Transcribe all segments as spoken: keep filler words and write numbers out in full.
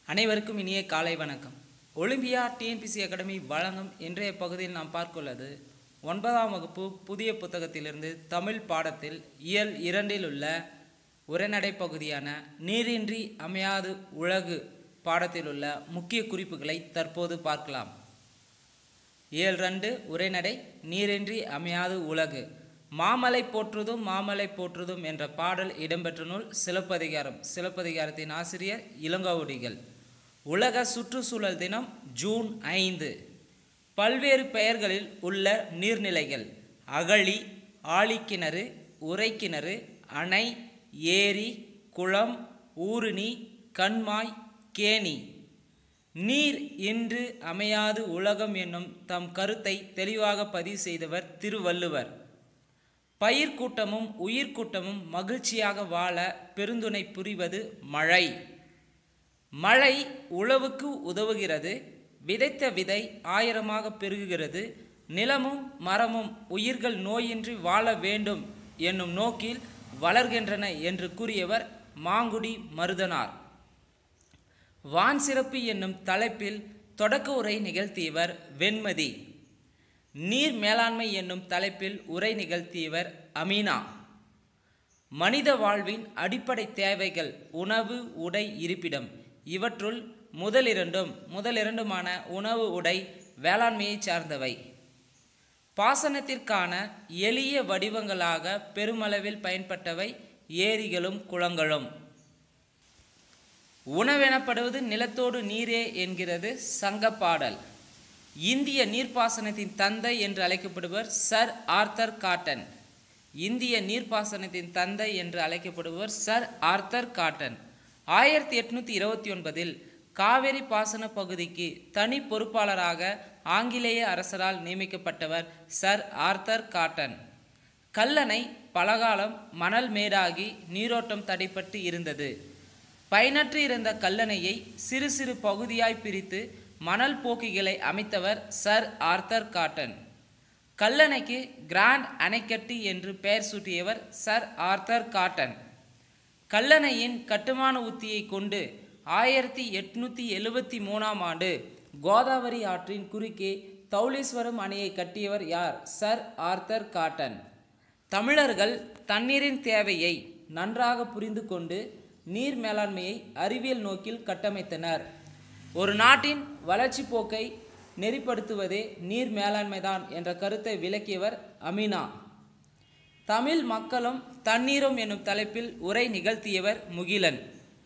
அனைவருக்கும் இனிய காலை வணக்கம். ஒலிம்பியா டிஎன்பிசி அகாடமி வழங்கும் இன்றைய பகுதியில் நாம் பார்த்துள்ளது ஒன்பதாம் வகுப்பு புதிய புத்தகத்திலிருந்து தமிழ் பாடத்தில் இயல் இரண்டில் உள்ள உரைநடை பகுதியான நீரின்றி அமையாது உலகு பாடத்தில் உள்ள முக்கிய குறிப்புகளை தற்போது பார்க்கலாம். இயல் ரெண்டு உரைநடை நீரின்றி அமையாது உலகு. மாமலை போற்றுதும் மாமலை போற்றுதும் என்ற பாடல் இடம்பெற்ற நூல் சிலப்பதிகாரம். சிலப்பதிகாரத்தின் ஆசிரியர் இளங்கோவடிகள். உலக சுற்றுச்சூழல் தினம் ஜூன் ஐந்து. பல்வேறு பெயர்களில் உள்ள நீர்நிலைகள்: அகழி, ஆழிக்கிணறு, உறைக்கிணறு, அணை, ஏரி, குளம், ஊருணி, கண்மாய், கேணி. நீர் இன்று அமையாது உலகம் என்னும் தம் கருத்தை தெளிவாக பதிவு செய்தவர் திருவள்ளுவர். பயிர்க்கூட்டமும் உயிர்க்கூட்டமும் மகிழ்ச்சியாக வாழ பெருந்துணை புரிவது மழை. மழை உழவுக்கு உதவுகிறது. விதைத்த விதை ஆயிரமாக பெருகுகிறது. நிலமும் மரமும் உயிர்கள் நோயின்றி வாழ வேண்டும் என்னும் நோக்கில் வளர்கின்றன என்று கூறியவர் மாங்குடி மருதனார். வான் சிறப்பு என்னும் தலைப்பில் தொடக்க உரை நிகழ்த்தியவர் வெண்மதி. நீர் மேலாண்மை என்னும் தலைப்பில் உரை நிகழ்த்தியவர் அமீனா. மனித வாழ்வின் அடிப்படை தேவைகள் உணவு, உடை, இருப்பிடம். இவற்றுள் முதலிரண்டும் முதலிரண்டுமான உணவு, உடை வேளாண்மையை சார்ந்தவை. பாசனத்திற்கான எளிய வடிவங்களாக பெருமளவில் பயன்பட்டவை ஏரிகளும் குளங்களும். உணவெனப்படுவது நிலத்தோடு நீரே என்கிறது சங்கப்பாடல். இந்திய நீர்ப்பாசனத்தின் தந்தை என்று அழைக்கப்படுவர் சர் ஆர்த்தர் காட்டன். இந்திய நீர்ப்பாசனத்தின் தந்தை என்று அழைக்கப்படுவர் சர் ஆர்த்தர் காட்டன். ஆயிரத்தி எட்நூற்றி இருபத்தி ஒன்பதில் காவிரி பாசன பகுதிக்கு தனி பொறுப்பாளராக ஆங்கிலேய அரசரால் நியமிக்கப்பட்டவர் சர் ஆர்த்தர் காட்டன். கல்லணை பலகாலம் மணல் மேடாகி நீரோட்டம் தடைப்பட்டு இருந்தது. பயனற்று இருந்த கல்லணையை சிறு சிறு பகுதியாய் பிரித்து மணல் போக்கிகளை அமைத்தவர் சர் ஆர்த்தர் காட்டன். கல்லணைக்கு கிராண்ட் அணைக்கட்டு என்று பெயர் சூட்டியவர் சர் ஆர்த்தர் காட்டன். கல்லணையின் கட்டுமான உத்தியை கொண்டு ஆயிரத்தி எட்நூற்றி எழுபத்தி மூணாம் ஆண்டு கோதாவரி ஆற்றின் குறுக்கே தௌலீஸ்வரம் அணையை கட்டியவர் யார்? Sir Arthur Cotton. தமிழர்கள் தண்ணீரின் தேவையை நன்றாக புரிந்து கொண்டு நீர் மேலாண்மையை அறிவியல் நோக்கில் கட்டமைத்தனர். ஒரு நாட்டின் வளர்ச்சி போக்கை நெறிப்படுத்துவதே நீர் மேலாண்மைதான் என்ற கருத்தை விளக்கியவர் அமீனா. தமிழ் மக்களும் தண்ணீரும் என்னும் தலைப்பில் உரை நிகழ்த்தியவர் முகிலன்.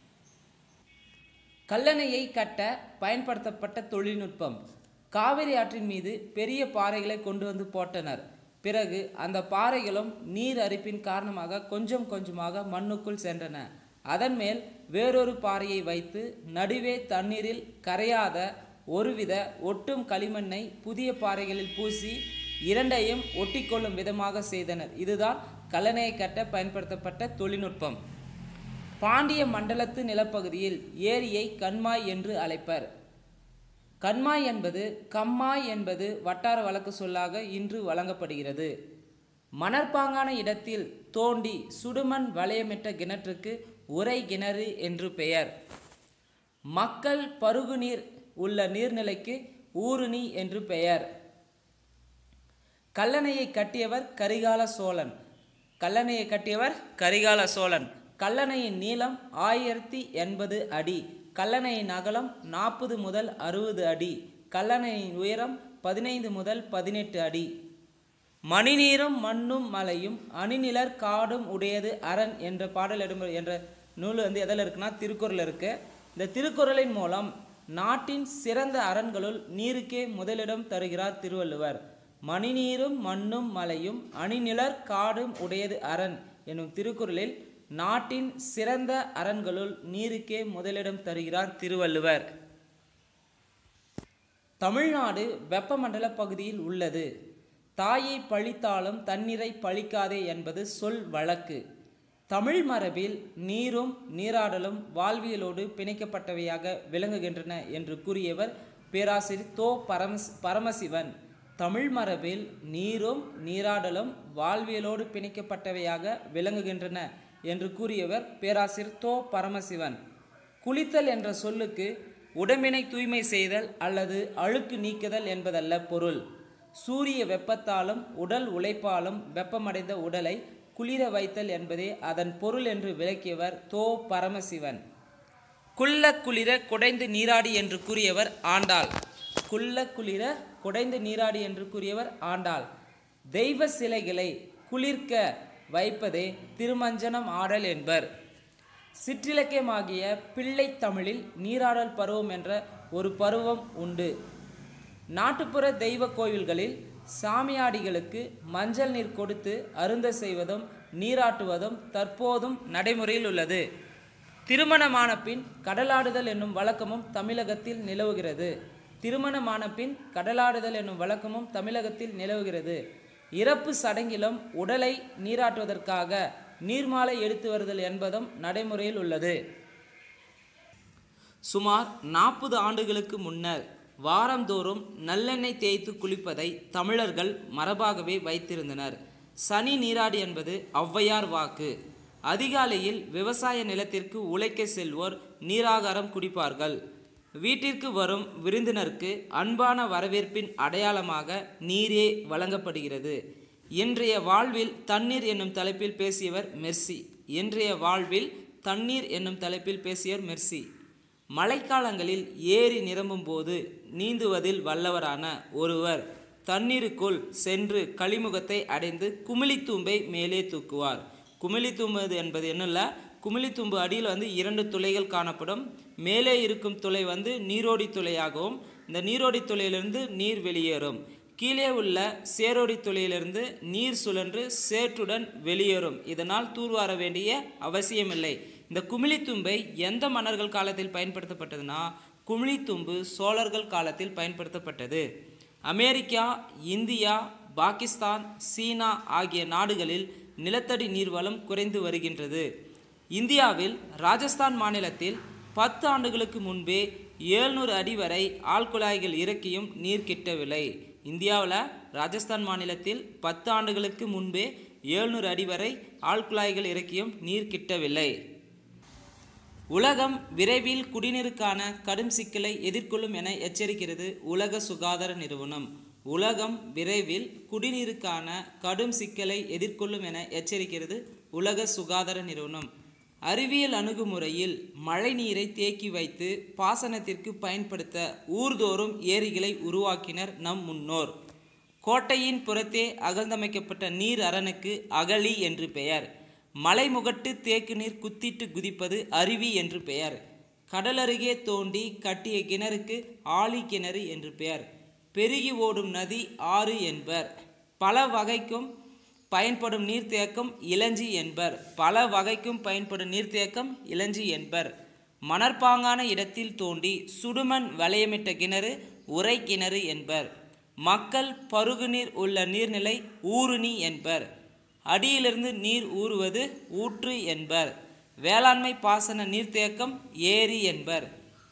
கல்லணையை கட்ட பயன்படுத்தப்பட்ட தொழில்நுட்பம்: காவிரி ஆற்றின் மீது பெரிய பாறைகளை கொண்டு வந்து போட்டனர். பிறகு அந்த பாறைகளும் நீர் அரிப்பின் காரணமாக கொஞ்சம் கொஞ்சமாக மண்ணுக்குள் சென்றன. அதன் மேல் வேறொரு பாறையை வைத்து நடுவே தண்ணீரில் கரையாத ஒருவித ஒட்டும் களிமண்ணை புதிய பாறைகளில் பூசி இரண்டையும் ஒட்டிக்கொள்ளும் விதமாக செய்தனர். இதுதான் கல்லணையை கட்ட பயன்படுத்தப்பட்ட தொழில்நுட்பம். பாண்டிய மண்டலத்து நிலப்பகுதியில் ஏரியை கண்மாய் என்று அழைப்பர். கண்மாய் என்பது கம்மாய் என்பது வட்டார வழக்கு சொல்லாக இன்று வழங்கப்படுகிறது. மணற்பாங்கான இடத்தில் தோண்டி சுடுமண் வளையமிட்ட கிணற்றுக்கு உறை கிணறு என்று பெயர். மக்கள் பருகுநீர் உள்ள நீர்நிலைக்கு ஊருணி என்று பெயர். கல்லணையை கட்டியவர் கரிகால சோழன். கல்லணையை கட்டியவர் கரிகால சோழன். கல்லணையின் நீளம் ஆயிரத்தி எண்பது அடி. கல்லணையின் அகலம் நாற்பது முதல் அறுபது அடி. கல்லணையின் உயரம் பதினைந்து முதல் பதினெட்டு அடி. மணிநீரும் மண்ணும் மலையும் அணிநிலர் காடும் உடையது அரண் என்ற பாடல் இடம் என்ற நூல் வந்து எதில் இருக்குன்னா திருக்குறள் இருக்கு. இந்த திருக்குறளின் மூலம் நாட்டின் சிறந்த அரண்களுள் நீருக்கே முதலிடம் தருகிறார் திருவள்ளுவர். மணிநீரும் மண்ணும் மலையும் அணிநிலர் காடும் உடையது அரண் எனும் திருக்குறளில் நாட்டின் சிறந்த அரண்களுள் நீருக்கே முதலிடம் தருகிறார் திருவள்ளுவர். தமிழ்நாடு வெப்பமண்டல பகுதியில் உள்ளது. தாயை பழித்தாலும் தண்ணீரை பழிக்காதே என்பது சொல் வழக்கு. தமிழ் மரபில் நீரும் நீராடலும் வாழ்வியலோடு பிணைக்கப்பட்டவையாக விளங்குகின்றன என்று கூறியவர் பேராசிரியர் தோ பரம பரமசிவன். தமிழ் மரபில் நீரும் நீராடலும் வாழ்வியலோடு பிணைக்கப்பட்டவையாக விளங்குகின்றன என்று கூறியவர் பேராசிரியர் தோ பரமசிவன். குளித்தல் என்ற சொல்லுக்கு உடம்பினை தூய்மை செய்தல் அல்லது அழுக்கு நீக்குதல் என்பதல்ல பொருள். சூரிய வெப்பத்தாலும் உடல் உழைப்பாலும் வெப்பமடைந்த உடலை குளிர வைத்தல் என்பதே அதன் பொருள் என்று விளக்கியவர் தோ பரமசிவன். குள்ள குளிர குடைந்து நீராடி என்று கூறியவர் ஆண்டாள். குள்ள குளிர குடைந்து நீராடி என்று கூறியவர் ஆண்டாள். தெய்வ சிலைகளை குளிர்க்க வைப்பதே திருமஞ்சனம் ஆடல் என்பர். சிற்றிலக்கியமாகிய பிள்ளை தமிழில் நீராடல் பருவம் என்ற ஒரு பருவம் உண்டு. நாட்டுப்புற தெய்வ கோவில்களில் சாமியாடிகளுக்கு மஞ்சள் நீர் கொடுத்து அருந்த செய்வதும் நீராட்டுவதும் தற்போதும் நடைமுறையில் உள்ளது. திருமணமான பின் கடலாடுதல் என்னும் வழக்கமும் தமிழகத்தில் நிலவுகிறது. திருமணமான பின் கடலாடுதல் என்னும் வழக்கமும் தமிழகத்தில் நிலவுகிறது. இறப்பு சடங்கிலும் உடலை நீராட்டுவதற்காக நீர்மாலை எடுத்து வருதல் என்பதும் நடைமுறையில் உள்ளது. சுமார் நாற்பது ஆண்டுகளுக்கு முன்னர் வாரந்தோறும் நல்லெண்ணெய் தேய்த்து குளிப்பதை தமிழர்கள் மரபாகவே வைத்திருந்தனர். சனி நீராடி என்பது ஔவையார் வாக்கு. அதிகாலையில் விவசாய நிலத்திற்கு உழைக்க செல்வோர் நீராகாரம் குடிப்பார்கள். வீட்டிற்கு வரும் விருந்தினருக்கு அன்பான வரவேற்பின் அடையாளமாக நீரே வழங்கப்படுகிறது. இன்றைய வாழ்வில் தண்ணீர் என்னும் தலைப்பில் பேசியவர் மெர்சி. இன்றைய வாழ்வில் தண்ணீர் என்னும் தலைப்பில் பேசியவர் மெர்சி. மழைக்காலங்களில் ஏரி நிரம்பும் போது நீந்துவதில் வல்லவரான ஒருவர் தண்ணீருக்குள் சென்று கழிமுகத்தை அடைந்து குமிழித்தூம்பை மேலே தூக்குவார். குமிழித்தூம்பு என்பது என்னல்ல, குமிழித்தூம்பு அடியில் வந்து இரண்டு துளைகள் காணப்படும். மேலே இருக்கும் துளை வந்து நீரோடி துளையாகவும் இந்த நீரோடி துளையிலிருந்து நீர் வெளியேறும். கீழே உள்ள சேரோடி துளையிலிருந்து நீர் சுழன்று சேற்றுடன் வெளியேறும். இதனால் தூர்வார வேண்டிய அவசியமில்லை. இந்த குமிழித்தும்பை எந்த மன்னர்கள் காலத்தில் பயன்படுத்தப்பட்டதுன்னா குமிழித்தும்பு சோழர்கள் காலத்தில் பயன்படுத்தப்பட்டது. அமெரிக்கா, இந்தியா, பாகிஸ்தான், சீனா ஆகிய நாடுகளில் நிலத்தடி நீர்வளம் குறைந்து வருகின்றது. இந்தியாவில் ராஜஸ்தான் மாநிலத்தில் பத்து ஆண்டுகளுக்கு முன்பே ஏழ்நூறு அடி வரை ஆழ்குழாய்கள் இறக்கியும் நீர் கிட்டவில்லை. இந்தியாவில் ராஜஸ்தான் மாநிலத்தில் பத்து ஆண்டுகளுக்கு முன்பே ஏழ்நூறு அடி வரை ஆழ்குழாய்கள் இறக்கியும் நீர் கிட்டவில்லை. உலகம் விரைவில் குடிநீருக்கான கடும் சிக்கலை எதிர்கொள்ளும் என எச்சரிக்கிறது உலக சுகாதார நிறுவனம். உலகம் விரைவில் குடிநீருக்கான கடும் சிக்கலை எதிர்கொள்ளும் என எச்சரிக்கிறது உலக சுகாதார நிறுவனம். அறிவியல் அணுகுமுறையில் மழை நீரை தேக்கி வைத்து பாசனத்திற்கு பயன்படுத்த ஊர்தோறும் ஏரிகளை உருவாக்கினர் நம் முன்னோர். கோட்டையின் புறத்தே அகழ்ந்தமைக்கப்பட்ட நீர் அரணுக்கு அகழி என்று பெயர். மலைமுகட்டு தேக்கு நீர் குத்திட்டு குதிப்பது அருவி என்று பெயர். கடலருகே தோண்டி கட்டிய கிணறுக்கு ஆழி கிணறு என்று பெயர். பெருகி ஓடும் நதி ஆறு என்பர். பல வகைக்கும் பயன்படும் நீர்த்தேக்கம் இளஞ்சி என்பர். பல வகைக்கும் பயன்படும் நீர்த்தேக்கம் இளஞ்சி என்பர். மணற்பாங்கான இடத்தில் தோண்டி சுடுமண் வளையமிட்ட கிணறு உறை கிணறு என்பர். மக்கள் பருகுநீர் உள்ள நீர்நிலை ஊருணி என்பர். அடியிலிருந்து நீர் ஊறுவது ஊற்று என்பர். வேளாண்மை பாசன நீர்த்தேக்கம் ஏரி என்பர்.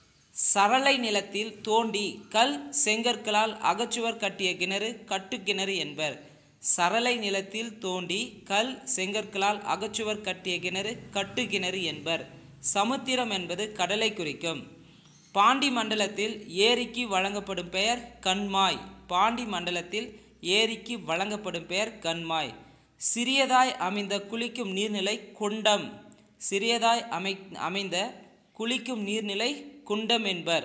சரளை நிலத்தில் தோண்டி கல் செங்கற்களால் அகச்சுவர் கட்டிய கிணறு கட்டுக்கிணறு என்பர். சரளை நிலத்தில் தோண்டி கல் செங்கற்களால் அகச்சுவர் கட்டிய கிணறு கட்டுக்கிணறு என்பர். சமுத்திரம் என்பது கடலை குறிக்கும். பாண்டி மண்டலத்தில் ஏரிக்கு வழங்கப்படும் பெயர் கண்மாய். பாண்டி மண்டலத்தில் ஏரிக்கு வழங்கப்படும் பெயர் கண்மாய். சிறியதாய் அமைந்த குளிக்கும் நீர்நிலை குண்டம். சிறியதாய் அமை அமைந்த குளிக்கும் நீர்நிலை குண்டம் என்பர்.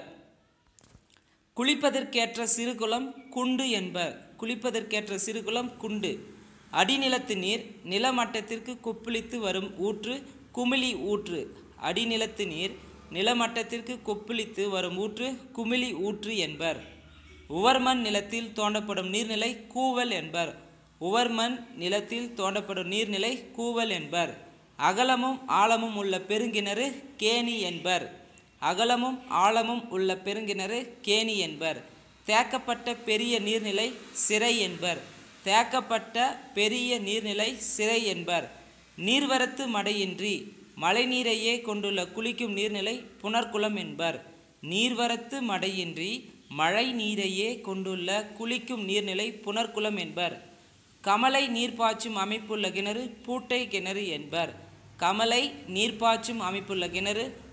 குளிப்பதற்கேற்ற சிறுகுளம் குண்டு என்பர். குளிப்பதற்கேற்ற சிறுகுளம் குண்டு. அடிநிலத்து நீர் நிலமட்டத்திற்கு கொப்பளித்து வரும் ஊற்று குமிழி ஊற்று. அடிநிலத்து நீர் நிலமட்டத்திற்கு கொப்பளித்து வரும் ஊற்று குமிழி ஊற்று என்பர். உவர்மண் நிலத்தில் தோண்டப்படும் நீர்நிலை கூவல் என்பர். உவர்மண் நிலத்தில் தோண்டப்படும் நீர்நிலை கூவல் என்பர். அகலமும் ஆழமும் உள்ள பெருங்கிணறு கேணி என்பர். அகலமும் ஆழமும் உள்ள பெருங்கிணறு கேணி என்பர். தேக்கப்பட்ட பெரிய நீர்நிலை சிறை என்பர். தேக்கப்பட்ட பெரிய நீர்நிலை சிறை என்பர். நீர்வரத்து மடையின்றி மழைநீரையே கொண்டுள்ள குளிக்கும் நீர்நிலை புனர்குளம் என்பர். நீர்வரத்து மடையின்றி மழை நீரையே கொண்டுள்ள குளிக்கும் நீர்நிலை புனர்குளம் என்பர். கமலை நீர்ப்பாய்ச்சும் அமைப்புள்ள கிணறு பூட்டை கிணறு என்பர். கமலை நீர்ப்பாய்ச்சும் அமைப்புள்ள கிணறு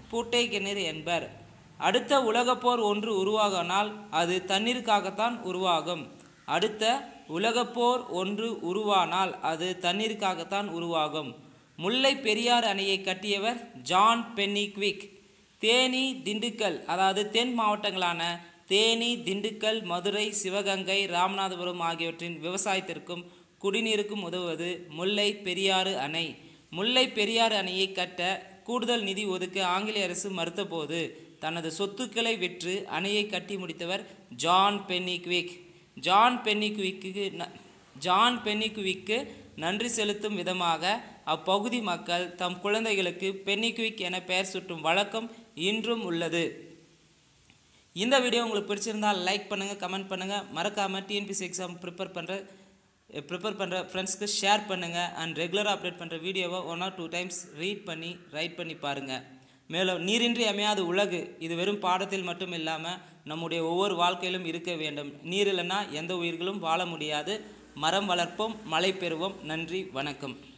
பூட்டை கிணறு என்பர். அடுத்த உலகப்போர் ஒன்று உருவாகினால் அது தண்ணீருக்காகத்தான் உருவாகும். அடுத்த உலகப்போர் ஒன்று உருவானால் அது தண்ணீருக்காகத்தான் உருவாகும். முல்லை பெரியாறு அணையை கட்டியவர் ஜான் பென்னிக்விக். தேனி திண்டுக்கல் அதாவது தென் மாவட்டங்களான தேனி திண்டுக்கல் மதுரை சிவகங்கை ராமநாதபுரம் ஆகியவற்றின் விவசாயத்திற்கும் குடிநீருக்கும் உதவுவது முல்லை பெரியாறு அணை. முல்லை பெரியாறு அணையை கட்ட கூடுதல் நிதி ஒதுக்க ஆங்கிலேய அரசு மறுத்தபோது தனது சொத்துக்களை விற்று அணையை கட்டி முடித்தவர் ஜான் பென்னிக்விக். ஜான் பென்னிக்விக்கு ஜான் பென்னிக்விக்கு நன்றி செலுத்தும் விதமாக அப்பகுதி மக்கள் தம் குழந்தைகளுக்கு பென்னிக்விக் என பெயர் சூட்டும் வழக்கம் இன்றும் உள்ளது. இந்த வீடியோ உங்களுக்கு பிடிச்சிருந்தால் லைக் பண்ணுங்கள், கமெண்ட் பண்ணுங்கள். மறக்காமல் டிஎன்பிஎஸ்சி எக்ஸாம் ப்ரிப்பேர் பண்ணுற ப்ரிப்பேர் பண்ணுற ஃப்ரெண்ட்ஸ்க்கு ஷேர் பண்ணுங்கள். அண்ட் ரெகுலராக அப்டேட் பண்ணுற வீடியோவை one or two times read பண்ணி ரைட் பண்ணி பாருங்கள். மேலும் நீரின்றி அமையாத உலகு இது வெறும் பாடத்தில் மட்டும் இல்லாமல் நம்முடைய ஒவ்வொரு வாழ்க்கையிலும் இருக்க வேண்டும். நீர் இல்லைன்னா எந்த உயிர்களும் வாழ முடியாது. மரம் வளர்ப்போம், மழை பெறுவோம். நன்றி, வணக்கம்.